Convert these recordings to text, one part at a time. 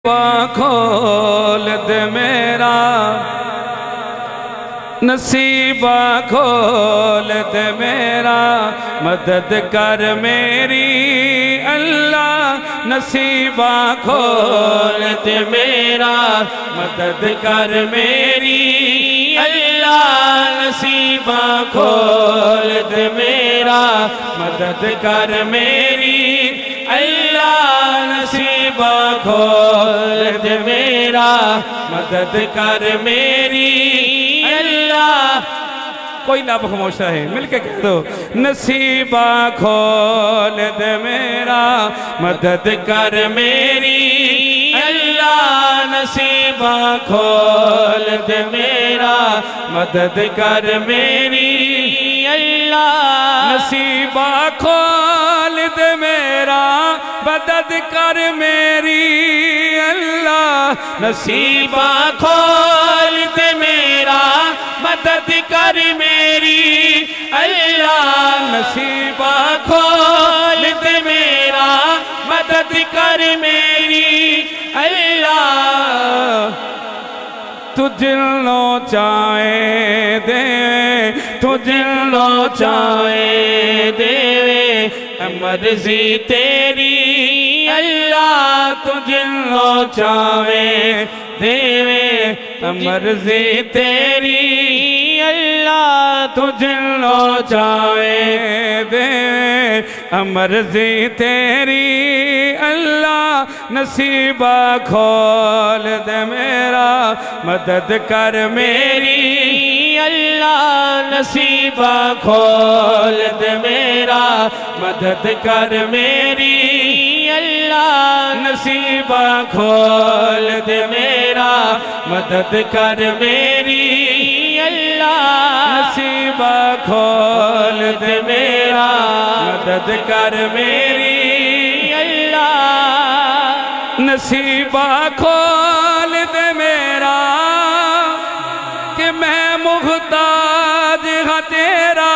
खोल दे मेरा नसीबा खोल दे मेरा, मदद कर मेरी अल्लाह नसीबा खोल दे मेरा, मदद कर मेरी अल्लाह नसीबा खोल दे मेरा, मदद कर मेरी अल्लाह नसीबा खोल दे मेरा, मदद कर मेरी अल्लाह। कोई ना खामोश रहे, मिलके कह दो नसीबा खोल दे मेरा, मदद कर मेरी अल्लाह नसीबा खोल दे मेरा, मदद कर मेरी अल्लाह नसीबा खोल दे मेरा, मदद कर मेरी अल्लाह नसीबा खोल दे मेरा, मदद कर मेरी अल्लाह नसीबा खोल दे मेरा, मदद कर मेरी अल्लाह। तू जिलो चाहे दे, तू जिलो चाहे देवे, मर्जी तेरी अल्लाह। तू जिलो चाहे देवे, मर्जी तेरी अल्लाह। तू जिलो चाहे देवे, मर्जी तेरी अल्लाह नसीबा खोल दे मेरा, मदद कर मेरी अल्लाह नसीबा खोल दे मेरा, मदद कर मेरी अल्लाह नसीबा खोल दे मेरा, मदद कर मेरी अल्लाह नसीबा खोल दे मेरा, मदद कर मेरी अल्लाह नसीबा खोल दे मेरा, कि मैं मुख्ताज हाँ तेरा।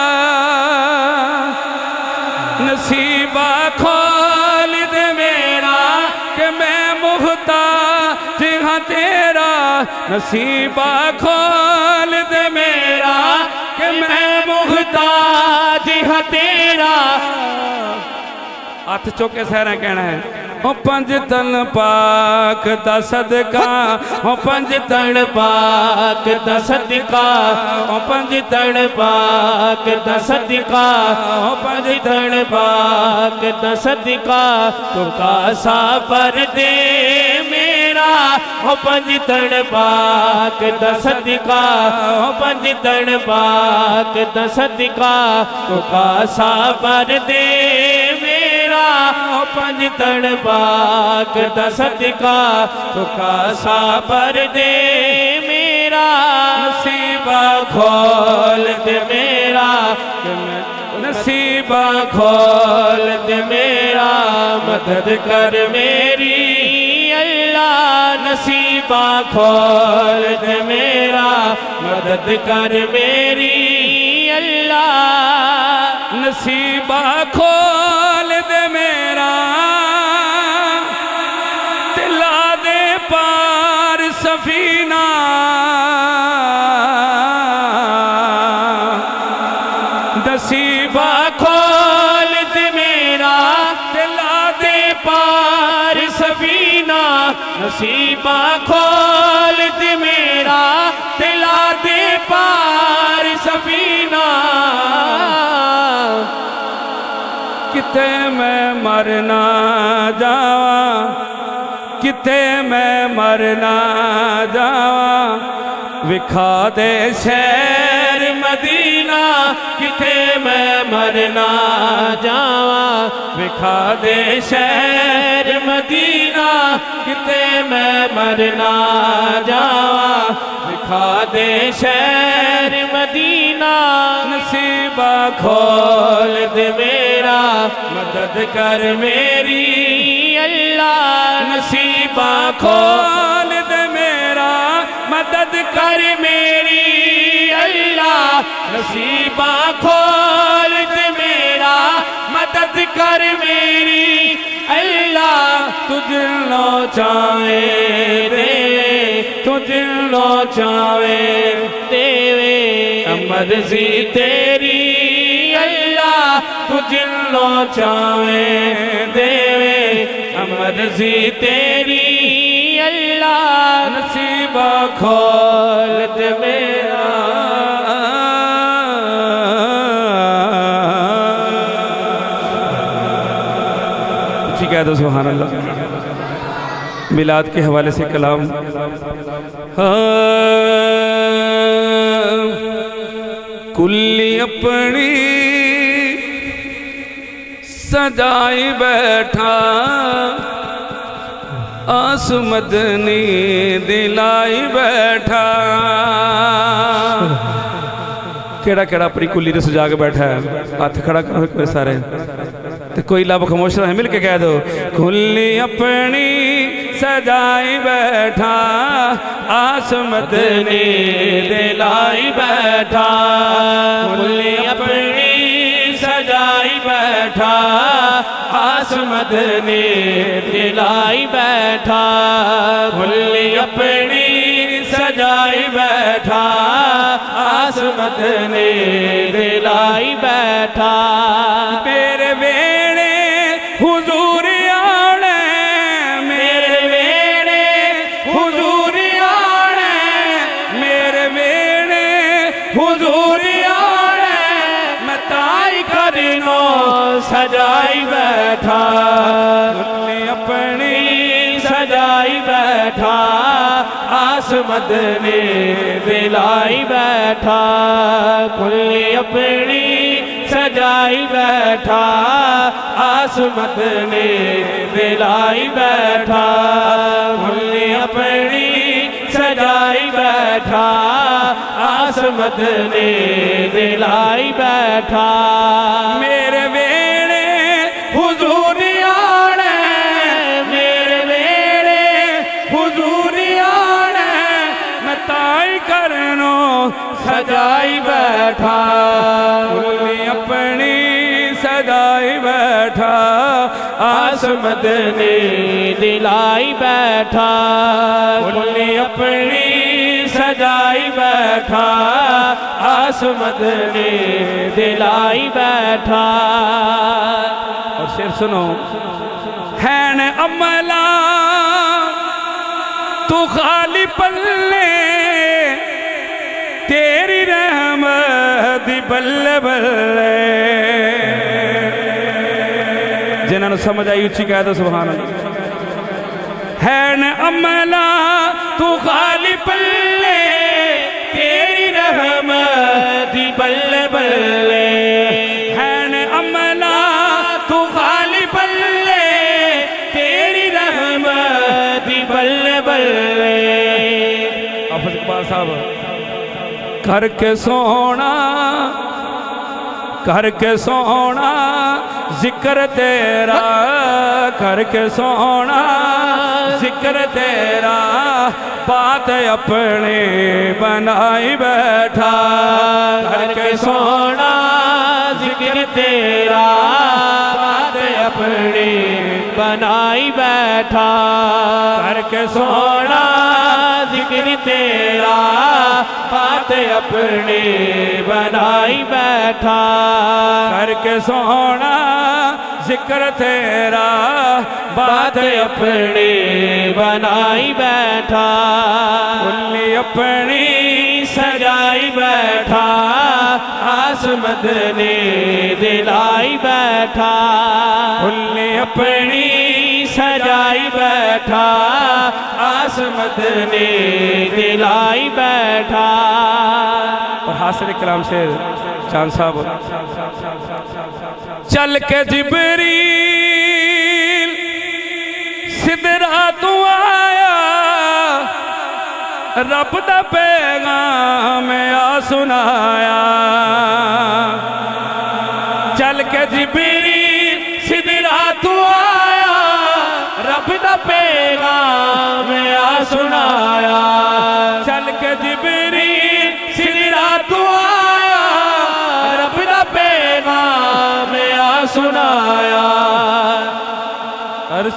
नसीबा खोल दे मेरा, कि मैं मुख्ताज हाँ तेरा। नसीबा खोल दे मेरा, कि मैं मुख्ताज हाँ तेरा। हथ चौके सहरा कहना है ओ पंज तन पाक दा सदका, ओ पंज तन पाक दा सदका, ओ पंज तन पाक दा सदका, ओ पंज तन पाक दा सदका। तू कासा पर दे मेरा, ओ पंज तन पाक दा सदका, ओ पंज तन पाक दा सदका। तू कासा पर दे मेरा, ओ पंज तन पाक दा सदका। तू कासा पर दे मेरा, नसीबा खोल दे मेरा, नसीबा खोल दे मेरा, मदद कर मेरी अल्लाह नसीबा खोल दे मेरा, मदद कर मेरी अल्लाह नसीबा खोल दे मेरा। दिला दे पार सफीना, नसीबा खोल दे मेरा। दिला दे पार सफीना, नसीबा खोल दे मेरा। दिला दे पार सफीना। किते मैं मरना जावा, किते मैं मरना जावा, विखा दे शहर मदीना। किते मैं मरना जावा, विखा दे शहर मदीना। किते मैं मरना जावा, विखा दे शहर मदीना। नसीबा खोल दे मेरा, मदद कर मेरी अल्लाह नसीबा खोल दे मेरा, मदद कर मेरी अल्लाह नसीबा खोल दे मेरा, मदद कर मेरी अल्लाह तू दिलो चाहे देवे तू दिलो चाहे देवे मर्जी तेरी अल्लाह तू दिलो चाहे देवे मर्जी तेरी अल्लाह नसीबा खोल दे मेरा कह दो सुभान अल्लाह। मिलाद के हवाले से कलाम कुल्ली अपनी सजाई बैठा आस मदनी दिलाई बैठा केड़ा केड़ा अपनी कुल्ली ने सजा के बैठा है हाथ खड़ा करो कोई सारे तो कोई लब खामोश है मिल के कह दो कुल्ली अपनी सजाई बैठा आस मदनी दिलाई बैठा कुल्ली अपनी सजाई बैठा आस मदनी दिलाई बैठा कुल्ली अपनी सजाई बैठा आस मदनी दिलाई बैठा मेरे वेड़े हुजूर आने मेरे वेड़े हुजूर आने मेरे वेड़े हुजूर आने मैं ताई करीनो सजाई बैठा अपनी सजाई बैठा आस मदनी दिलाई बैठा कुल्ली अपनी सजाई बैठा आस मदनी दिलाई बैठा कुल्ली अपनी सजाई बैठा आस मदनी दिलाई बैठा मेरे वेड़े हुजूर आने मेरे वेड़े हुजूर आने मैं ताई करनो सजाई बैठा कुल्ली अपनी सजाई बैठा आस मदनी दिलाई बैठा कुल्ली अपनी सजाई बैठा आस मदनी दिलाई बैठा। और शेर सुनो हैन अमला तू खाली पल्ले तेरी रहमत बल्ले बल्ले जिन्होंने समझ आई उच्ची कह दो सुभान अल्लाह। हैन अमला तू खाली पल्ले तेरी रहमत बल्ले बल्ले हैन अमला तू खाली पल्ले तेरी रहमत बल्ले बल्ले। हाफिज इकबाल साहब करके सोना जिक्र तेरा करके सोना जिक्र तेरा बात अपने बनाई बैठा करके सोना जिक्र तेरा बात अपनी बनाई बैठा करके सोना जिक्र तेरा बात अपनी बनाई बैठा करके सोना जिक्र तेरा बात अपनी बनाई बैठा कुल्ली अपनी सजाई बैठा आस मदनी दिलाई बैठा कुल्ली अपनी सजाई बैठा आस मदनी दिलाई बैठा। और हासिल कलाम से चांद साहब चल के जिब्रील सिदरा तू आया रब दा पैगाम आ सुनाया चल के जिब्रील सिदरा तू आया रब दा पैगाम आ सुनाया चल के जिब्रील सिदरा तू आया रब दा पैगाम आ सुनाया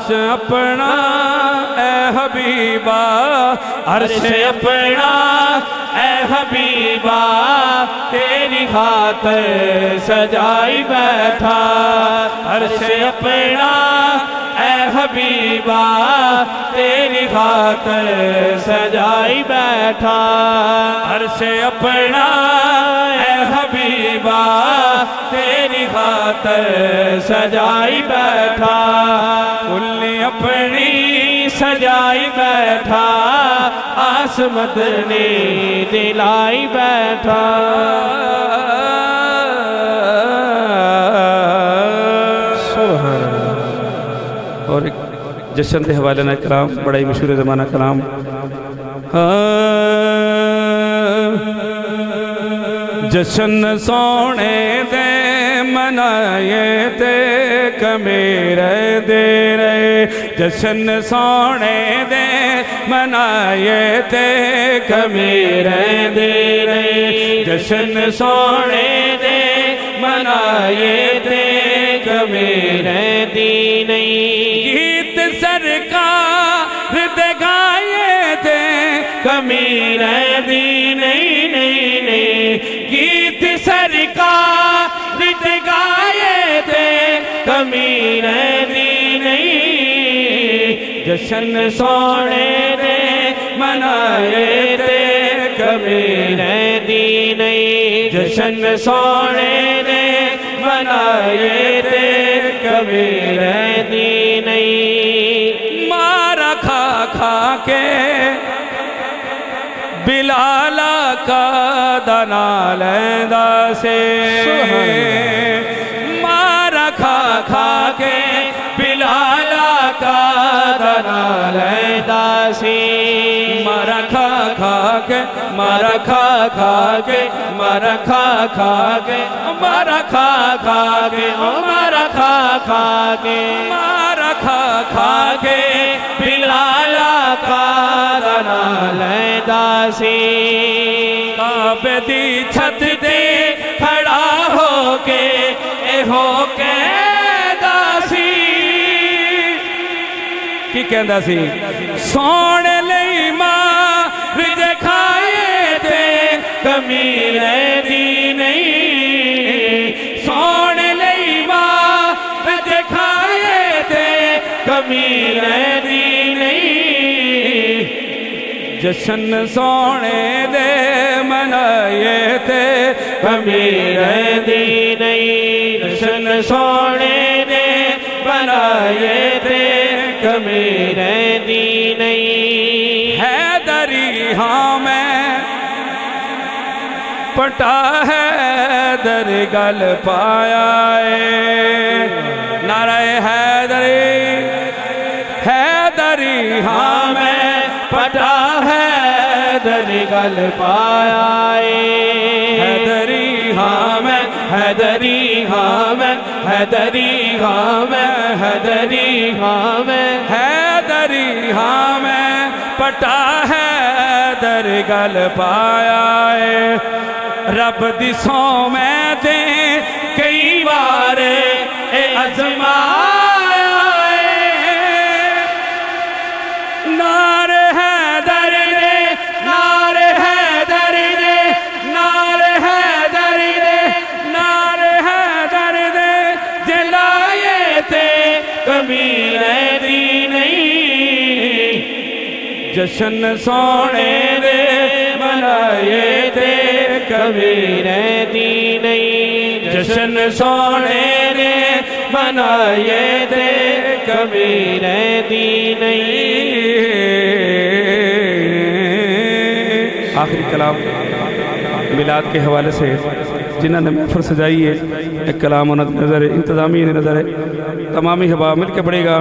अर्श अपना ए हबीबा, अर्श अपना ए हबीबा, तेरी खातिर सजाई बैठा। अर्श अपना ए हबीबा, तेरी खातिर सजाई बैठा। अर्श अपना ए हबीबा, तेरी खातिर सजाई बैठा। कुल्ली अपनी सजाई बैठा, आसमत ने दिलाई बैठा। और एक जश्न के हवाले ना कलाम, बड़ा ही मशहूर ज़माना कलाम। जश्न सोने दे मनाए ते कमेरे दे रे, जश्न सोने दे मनाए ते कमेरे दे रे, जश्न सोने दे मनाए ते कमेरे दी नहीं। गीत सरकार दे गाए थे कमीरे दी नहीं नहीं नहीं, गीत सरकार दे गाए थे कमीरे दी नहीं। जश्न सोने दे मनाए थे कमीरे दी नहीं, जश्न सोने दे मनाए थे कमीरे दी नहीं। मारा खा खा के बिलाला का दाना लैंदा से, मारा खा खा के बिलाला का दाना लैंदा से। मारा खा खा के, मारा खा खा के, मारा खा खा के, मारा खा खा के, मारा खा खा के, मारा खा खा के बिलाला का दाना लैंदा से। काबे दी छत दे खड़ा होके ए होके दासी की कहंदा सी, सोने लई मां रिज खाए थे कमीरे दी नहीं, सोने लई मां रिज खाए थे कमीरे दी नहीं। जश्न सोने दे मनाए थे कमीरे दी नहीं, जश्न सोने दे बनाए थे कमीरे दी नहीं। हैदरी हाँ मैं पटा है दर गल पाया नाराय हैदरी, हैदरी हाँ मैं पटा है दर गल पाया हैदरी हाँ मैं, हैदरी हाँ मैं, हैदरी हाँ मैं, हैदरी हाँ मैं, हैदरी हाँ मैं पटा है दर गल पाया। रब दिसों मैं दे कई बार ए अजमाया नार है दर दे, नार है दर दे, नार है दर दे, नार है दर दे, जलाए थे कमीरे दी नहीं। जश्न सोने दे मनाए थे कमीरे दी नहीं, जश्न सोने दे मनाए थे कमीरे दी नहीं। आखिरी कलाम मिलाद के हवाले से जिन्होंने महफिल सजाई है, एक कलाम उन्होंने नज़र इंतज़ामी नज़र है, तमामी हबा मिल के पड़ेगा।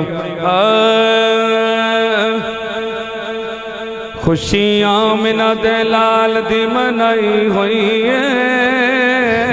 खुशियाँ मिन्नत लाल दी मनाई हुई है,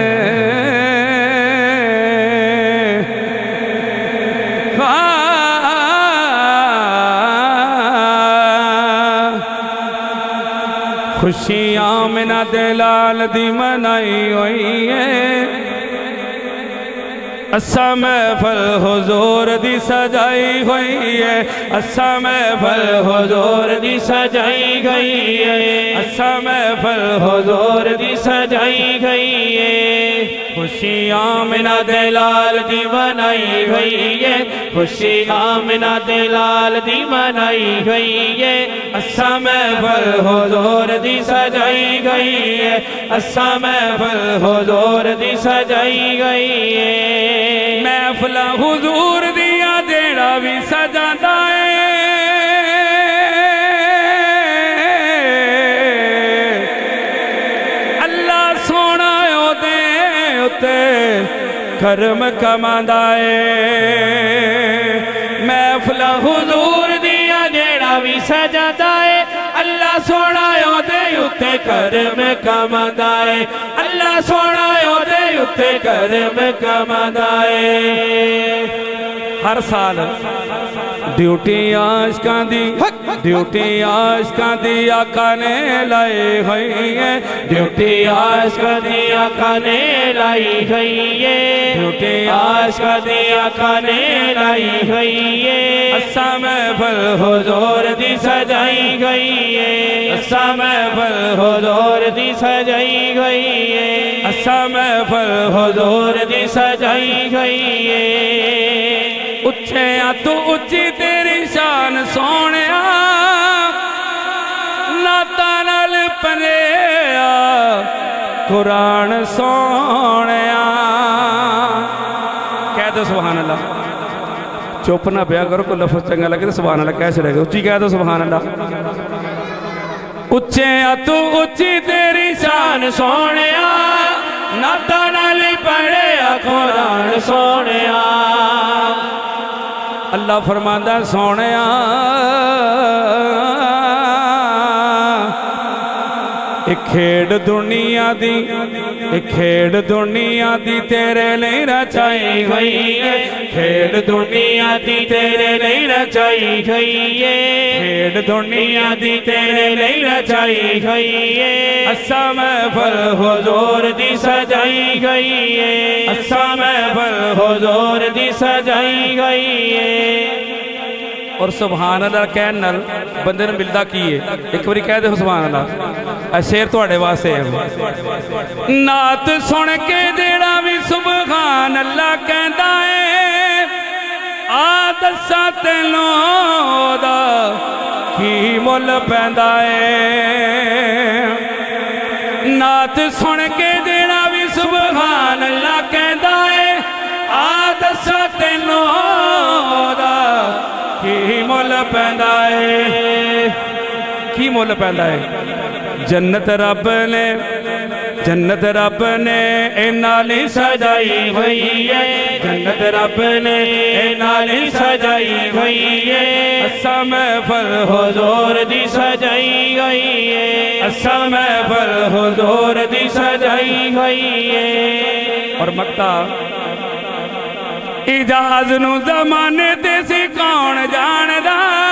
खुशियाँ मिन्नत लाल दी मनाई हुई है। असा महफल हुजूर दी सजाई हुई है, असा महफल हुजूर दी सजाई गई है, असा महफल हुजूर दी सजाई गई है। खुशियां आमिना दे लाल दी मनाई गई है, खुशी आमिना दे लाल दी मनाई गई है। असा महफल हुजूर दी सजाई गई है, असा महफल हुजूर दी सजाई गई है। महफल हुजूर दिया जेड़ा भी सजादा है, अल्लाह सोना ओदे उत्ते करम कमांदा है। महफल हुजूर दिया जेड़ा भी सजादा है, अल्लाह सोना ओदे उत्ते करम कमांदा है, अल्लाह सोना ओदे उत्ते करम कमांदा है। हर साल ड्यूटी आशिकां दी, ड्यूटी आशिकां दी आका ने लाई हुई है, ड्यूटी आशिकां दी आका ने लाई हुई है, ड्यूटी आशिकां दी आका ने लाई हुई है। असा महफल हुजूर दी सजाई गई है, असा महफल हुजूर दी सजाई गई है, असा महफल हुजूर दी सजाई गई है। उच्चे तू उच्ची तेरी शान सोनिया, नाता नाल पनेया कुरान सोनिया। कह दो सुभान अल्लाह, चुप ना पिया करो, कोई लफ्ज़ चंगा लगे तो सुभान अल्लाह कैसे रहेगा। उच्ची कह दो सुभान अल्लाह। उच्चे तू उच्ची तेरी शान सोनिया, नाता नाल पढ़िया कुरान सोनिया। अल्लाह फरमांदा सोनिया एक खेड दुनिया दी, एक खेड दुनिया दी तेरे लिए रचाई गई है, खेड दुनिया दी तेरे लिए रचाई गई है, खेड दुनिया दी तेरे लिए रचाई गई है। असा महफल हुजूर दी सजाई गई है, असा महफल हुजूर दी सजाई गई है। और सुभान अल्लाह कहन नाल बंदे नूं मिलदा की है, एक बारी कह दे सुभान अल्लाह। शेर तुहाडे वास्ते है। नात सुन के जेड़ा भी सुभान अल्लाह कहंदा है, आ दस्सां तैनूं ओदा की मुल पैंदा है। नात सुन के जेड़ा भी सुभान अल्लाह कहंदा है, आ दस्सां तैनूं ओदा की मुल पैंदा है। की मुल पैंदा है? जन्नत रब ने, जन्नत रब ने नाली सजाई हुई है, जन्नत रब ने नाली सजाई हुई है। असा महफल हुजूर दी सजाई गई है, असा महफल हुजूर दी सजाई गई है। और मक्ता इजाज नू जमाने ते सी कौन जानदा,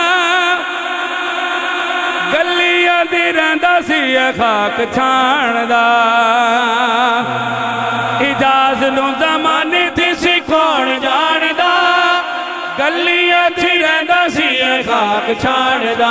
गलियां दी रहिंदा सी खाक छाणदा। इजाज नू जमाने ते सी कौन जानदा, गलियां दी रहिंदा सी खाक छाणदा।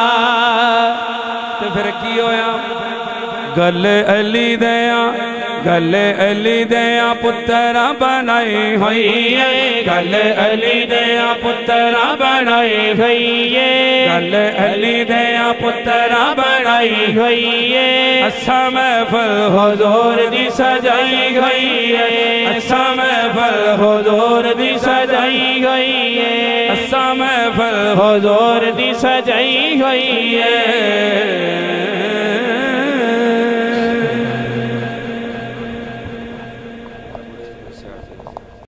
ते फिर की होया? गल अली दया, गल अली दया पुत्रा बनाई हुई है, गल अली दया पुत्रा बनाई हुई है, गल अली दया पुत्रा बनाई हुई है। असा महफल हुजूर दी सजाई गई है, असा महफल हुजूर दी सजाई गई है, असा महफल हुजूर दी सजाई गई है।